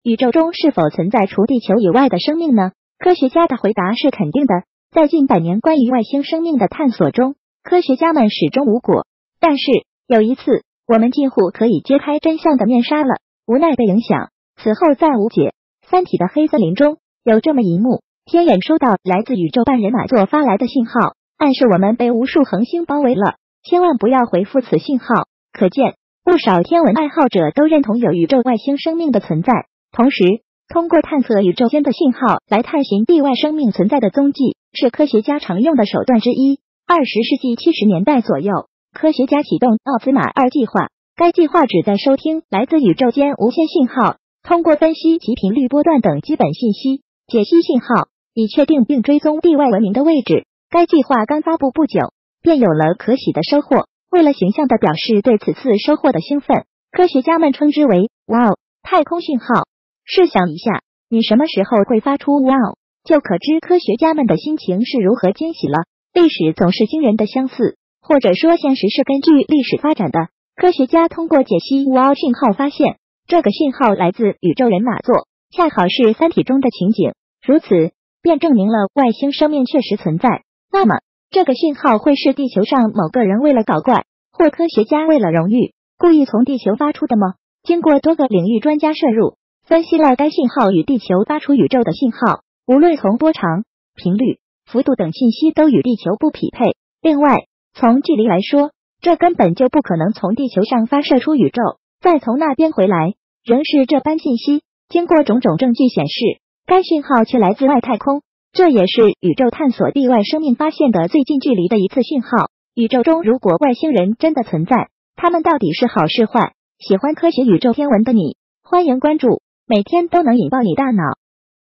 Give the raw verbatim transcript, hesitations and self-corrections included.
宇宙中是否存在除地球以外的生命呢？科学家的回答是肯定的。在近百年关于外星生命的探索中，科学家们始终无果。但是有一次，我们近乎可以揭开真相的面纱了，无奈被影响，此后再无解。三体的黑森林中有这么一幕，天眼收到来自宇宙半人马座发来的信号，暗示我们被无数恒星包围了，千万不要回复此信号。可见不少天文爱好者都认同有宇宙外星生命的存在，同时通过探测宇宙间的信号来探寻地外生命存在的踪迹，是科学家常用的手段之一。二十世纪七十年代左右，科学家启动奥兹玛二计划，该计划旨在收听来自宇宙间无线信号，通过分析其频率波段等基本信息，解析信号，以确定并追踪地外文明的位置。该计划刚发布不久，便有了可喜的收获。为了形象地表示对此次收获的兴奋，科学家们称之为“哇哦，太空信号”。试想一下，你什么时候会发出“哇哦”，就可知科学家们的心情是如何惊喜了。历史总是惊人的相似，或者说现实是根据历史发展的。科学家通过解析“哇哦”信号发现，这个信号来自宇宙人马座，恰好是三体中的情景，如此便证明了外星生命确实存在。那么这个信号会是地球上某个人为了搞怪，或科学家为了荣誉，故意从地球发出的吗？经过多个领域专家摄入，分析了该信号与地球发出宇宙的信号，无论从波长、频率、幅度等信息都与地球不匹配。另外，从距离来说，这根本就不可能从地球上发射出宇宙，再从那边回来，仍是这般信息。经过种种证据显示，该讯号却来自外太空，这也是宇宙探索地外生命发现的最近距离的一次讯号。宇宙中如果外星人真的存在，他们到底是好是坏？喜欢科学宇宙天文的你，欢迎关注，每天都能引爆你大脑。